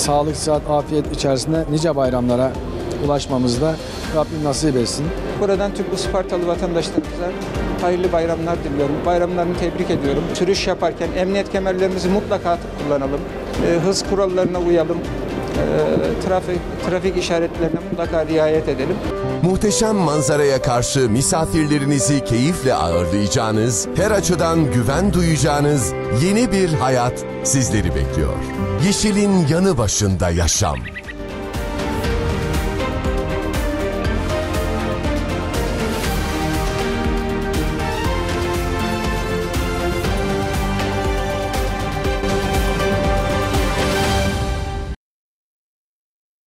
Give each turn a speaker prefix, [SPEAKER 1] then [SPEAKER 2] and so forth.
[SPEAKER 1] sağlık, sıhhat, afiyet içerisinde nice bayramlara ulaşmamızda Rabbim nasip etsin.
[SPEAKER 2] Buradan tüm Ispartalı vatandaşlarımıza hayırlı bayramlar diliyorum. Bayramlarını tebrik ediyorum. Sürüş yaparken emniyet kemerlerimizi mutlaka atıp kullanalım. Hız kurallarına uyalım. Trafik işaretlerine mutlaka riayet edelim.
[SPEAKER 3] Muhteşem manzaraya karşı misafirlerinizi keyifle ağırlayacağınız, her açıdan güven duyacağınız yeni bir hayat sizleri bekliyor. Yeşilin yanı başında yaşam.